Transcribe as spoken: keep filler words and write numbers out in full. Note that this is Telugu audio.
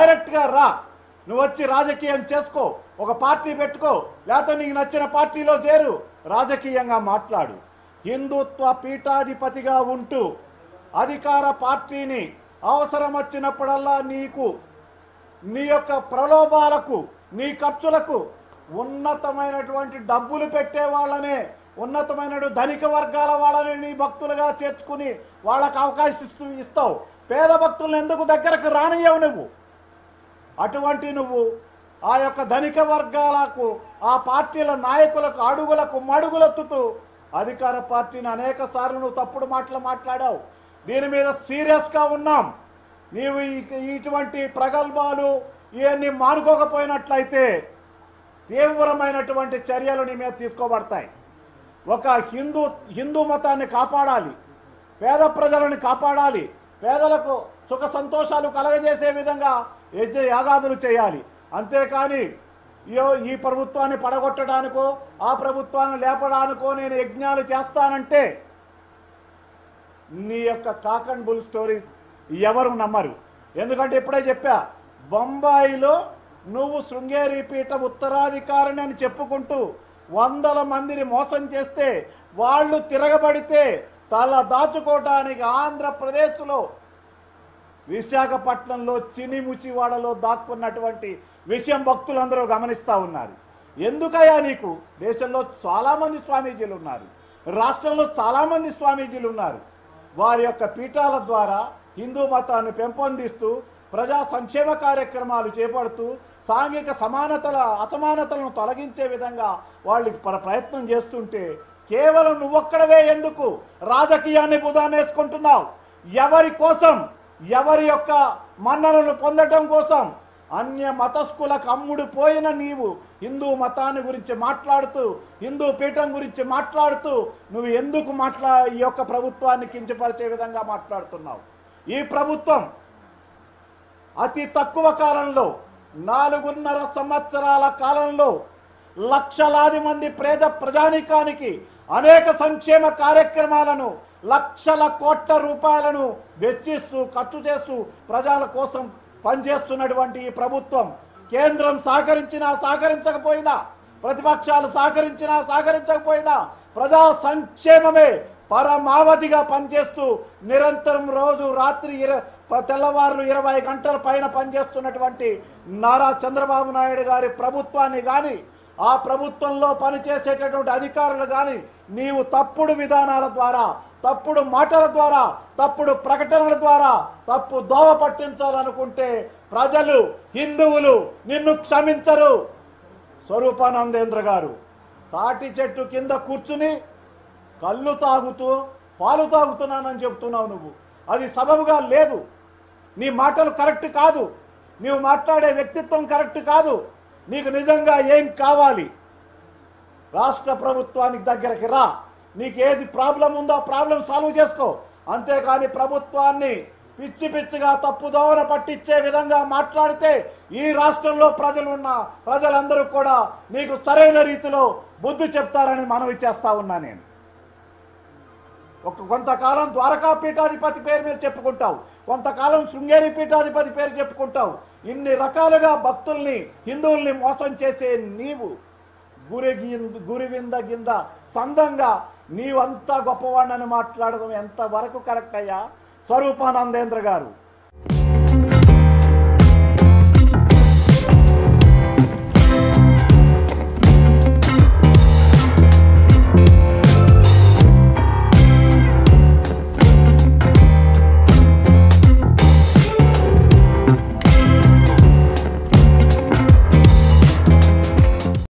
డైరెక్ట్గా రా, నువ్వు వచ్చి రాజకీయం చేసుకో, ఒక పార్టీ పెట్టుకో, లేకపోతే నీకు నచ్చిన పార్టీలో చేరు, రాజకీయంగా మాట్లాడు. హిందుత్వ పీఠాధిపతిగా ఉంటూ అధికార పార్టీని అవసరం వచ్చినప్పుడల్లా నీకు నీ యొక్క ప్రలోభాలకు, నీ ఖర్చులకు ఉన్నతమైనటువంటి డబ్బులు పెట్టే వాళ్ళనే, ఉన్నతమైన ధనిక వర్గాల వాళ్ళని నీ భక్తులుగా చేర్చుకుని వాళ్ళకు అవకాశం ఇస్తావు. పేద భక్తులను ఎందుకు దగ్గరకు రానియవు నువ్వు? అటువంటి నువ్వు ఆ యొక్క ధనిక వర్గాలకు, ఆ పార్టీల నాయకులకు అడుగులకు మడుగులెత్తుతూ అధికార పార్టీని అనేక సార్లు నువ్వు తప్పుడు మాటలు మాట్లాడావు. దీని మీద సీరియస్గా ఉన్నాం. నీవు ఇటువంటి ప్రగల్భాలు ఇవన్నీ మానుకోకపోయినట్లయితే తీవ్రమైనటువంటి చర్యలు నీ మీద తీసుకోబడతాయి. ఒక హిందూ హిందూ మతాన్ని కాపాడాలి, పేద ప్రజలను కాపాడాలి, పేదలకు సుఖ సంతోషాలు కలగజేసే విధంగా యజ్ఞ యాగాదులు చేయాలి. అంతేకాని ఈ ప్రభుత్వాన్ని పడగొట్టడానికో ఆ ప్రభుత్వాన్ని లేపడానికో నేను యజ్ఞాలు చేస్తానంటే నీ యొక్క కాక్ అండ్ బుల్ స్టోరీస్ ఎవరు నమ్మరు. ఎందుకంటే ఇప్పుడే చెప్పా, బొంబాయిలో నువ్వు శృంగేరి పీఠ ఉత్తరాధికారిని అని చెప్పుకుంటూ వందల మందిని మోసం చేస్తే, వాళ్ళు తిరగబడితే తల దాచుకోవడానికి ఆంధ్రప్రదేశ్లో విశాఖపట్నంలో చినిముచివాడలో దాక్కున్నటువంటి విషయం భక్తులందరూ గమనిస్తూ ఉన్నారు. ఎందుకయ్యా నీకు? దేశంలో చాలామంది స్వామీజీలు ఉన్నారు, రాష్ట్రంలో చాలామంది స్వామీజీలు ఉన్నారు. వారి యొక్క పీఠాల ద్వారా హిందూ మతాన్ని పెంపొందిస్తూ ప్రజా సంక్షేమ కార్యక్రమాలు చేపడుతూ సాంఘిక సమానతల అసమానతలను తొలగించే విధంగా వాళ్ళు ప్రయత్నం చేస్తుంటే కేవలం నువ్వొక్కడవే ఎందుకు రాజకీయాన్ని బుధానేసుకుంటున్నావు? ఎవరి కోసం? ఎవరి యొక్క మన్నలను పొందడం కోసం? అన్య మతస్థులకు అమ్ముడు పోయిన నీవు హిందూ మతాన్ని గురించి మాట్లాడుతూ, హిందూ పీఠం గురించి మాట్లాడుతూ నువ్వు ఎందుకు మాట్లా ఈ యొక్క ప్రభుత్వాన్ని కించపరిచే విధంగా మాట్లాడుతున్నావు? ఈ ప్రభుత్వం అతి తక్కువ కాలంలో, నాలుగున్నర సంవత్సరాల కాలంలో లక్షలాది మంది పేద ప్రజానీకానికి అనేక సంక్షేమ కార్యక్రమాలను లక్షల కోట్ల రూపాయలను వెచ్చిస్తూ ఖర్చు చేస్తూ ప్రజల కోసం పనిచేస్తున్నటువంటి ఈ ప్రభుత్వం కేంద్రం సహకరించినా సహకరించకపోయినా, ప్రతిపక్షాలు సహకరించినా సహకరించకపోయినా ప్రజా సంక్షేమమే పరమావధిగా పనిచేస్తూ నిరంతరం రోజు రాత్రి ఇర తెల్లవారులు ఇరవై గంటల పైన పనిచేస్తున్నటువంటి నారా చంద్రబాబు నాయుడు గారి ప్రభుత్వాన్ని కానీ, ఆ ప్రభుత్వంలో పనిచేసేటటువంటి అధికారులు కానీ నీవు తప్పుడు విధానాల ద్వారా, తప్పుడు మాటల ద్వారా, తప్పుడు ప్రకటనల ద్వారా తప్పు దోవ పట్టించాలనుకుంటే ప్రజలు, హిందువులు నిన్ను క్షమించరు. స్వరూపానందేంద్ర గారు తాటి చెట్టు కింద కూర్చుని కళ్ళు తాగుతూ పాలు తాగుతున్నానని చెప్తున్నావు నువ్వు. అది సబబుగా లేదు. నీ మాటలు కరెక్ట్ కాదు, నీవు మాట్లాడే వ్యక్తిత్వం కరెక్ట్ కాదు. నీకు నిజంగా ఏం కావాలి? రాష్ట్ర ప్రభుత్వానికి దగ్గరికి రా, నీకు ఏది ప్రాబ్లం ఉందో ప్రాబ్లం సాల్వ్ చేసుకో. అంతేకాని ప్రభుత్వాన్ని పిచ్చి పిచ్చిగా తప్పుదోవన పట్టించే విధంగా మాట్లాడితే ఈ రాష్ట్రంలో ప్రజలున్న ప్రజలందరూ కూడా నీకు సరైన రీతిలో బుద్ధి చెప్తారని మనవి చేస్తా ఉన్నా. నేను ఒక కొంతకాలం ద్వారకా పీఠాధిపతి పేరు మీద చెప్పుకుంటావు, కొంతకాలం శృంగేరి పీఠాధిపతి పేరు చెప్పుకుంటావు. ఇన్ని రకాలుగా భక్తుల్ని, హిందువుల్ని మోసం చేసే నీవు గురి గురివింద గింద సందంగా నీవంతా గొప్పవాడిని మాట్లాడడం ఎంతవరకు కరెక్ట్ అయ్యా? స్వరూపానందేంద్ర గారు